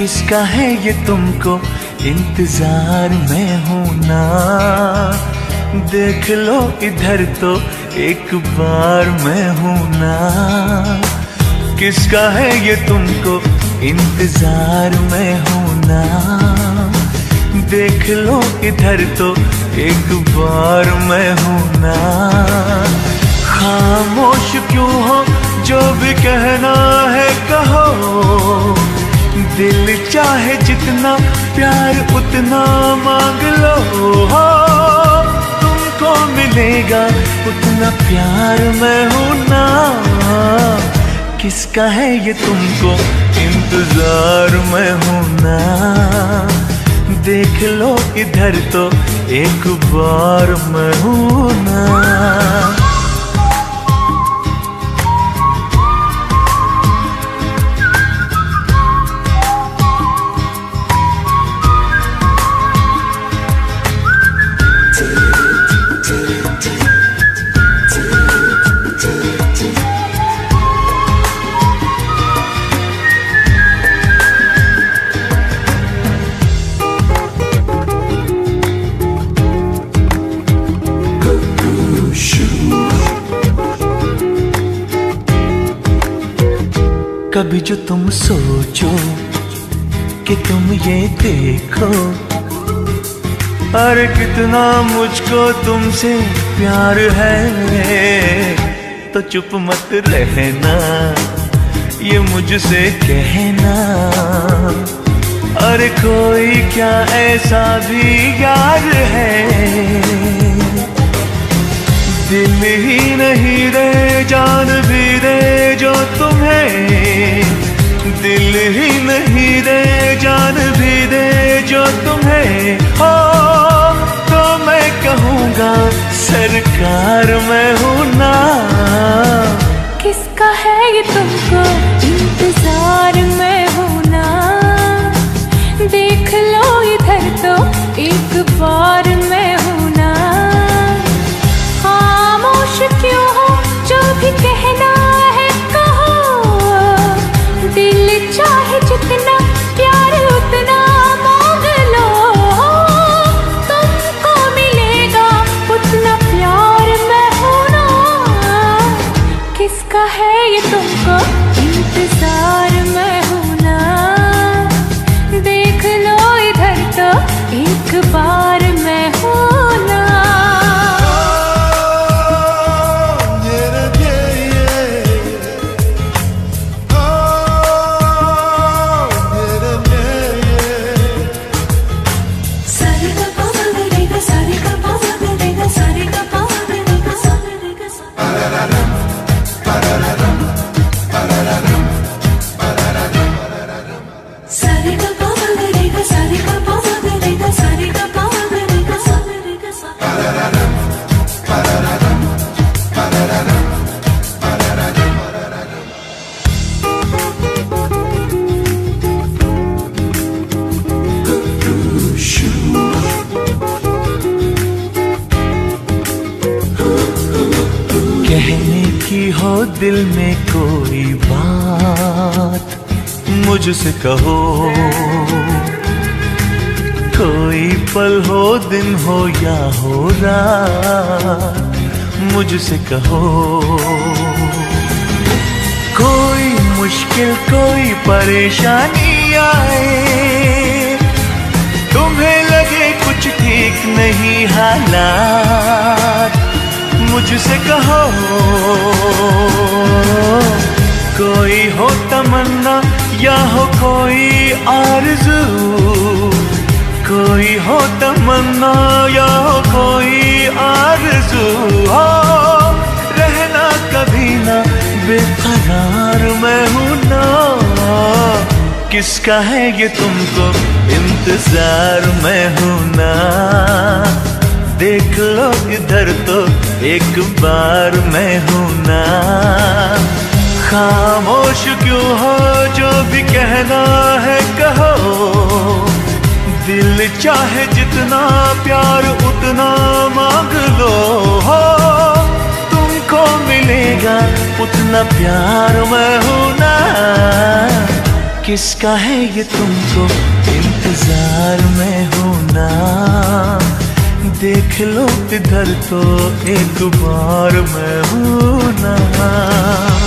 किसका है ये तुमको इंतजार में हूं ना। देख लो इधर तो एक बार मैं हूं ना। किसका है ये तुमको इंतजार में हूं ना। देख लो इधर तो एक बार मैं हूं ना। खामोश क्यों हो, जो भी कहना है कहो। दिल चाहे जितना प्यार उतना मांग लो। हो तुमको मिलेगा उतना प्यार मैं हूं ना। किसका है ये तुमको इंतजार मैं हूं ना। देख लो इधर तो एक बार मैं हूं ना। कभी जो तुम सोचो कि तुम ये देखो, अरे कितना मुझको तुमसे प्यार है। तो चुप मत रहना, ये मुझसे कहना। अरे कोई क्या ऐसा भी यार है। दिल ही नहीं रे जान भी रे जो तुम्हें। दिल ही नहीं रे जान भी रे जो तुम्हें। हो तो मैं कहूँगा सरकार मैं हूँ ना। किसका है ये तुमको इंतजार मैं हूँ ना। देख लो इधर तो एक बार मैं हूँ ना। खामोश क्यों हो, जो भी कहना है कहो। दिल चाहे जितना प्यार उतना मांग लो। तुमको मिलेगा उतना प्यार मैं हूं ना। किसका है ये तुमको इंतजार मैं हूं ना। देख लो इधर तो एक बार मैं हूं ना। कहने की हो दिल में कोई बात मुझसे कहो। कोई पल हो दिन हो या हो रात मुझसे कहो। कोई मुश्किल कोई परेशानी आए, तुम्हें लगे कुछ ठीक नहीं हालात मुझसे कहो। कोई हो तमन्ना या हो कोई आरज़ू। कोई हो तमन्ना या हो कोई आरज़ू। हो रहना कभी ना बेकरार मैं हूँ ना। किसका है ये तुमको इंतजार मैं हूँ ना। देख लो इधर तो एक बार मैं हूं ना। खामोश क्यों हो, जो भी कहना है कहो। दिल चाहे जितना प्यार उतना मांग लो। हो तुमको मिलेगा उतना प्यार मैं हूं ना। किसका है ये तुमको इंतजार में हूं ना। देख लो इधर तो एक बार मैं हूं ना।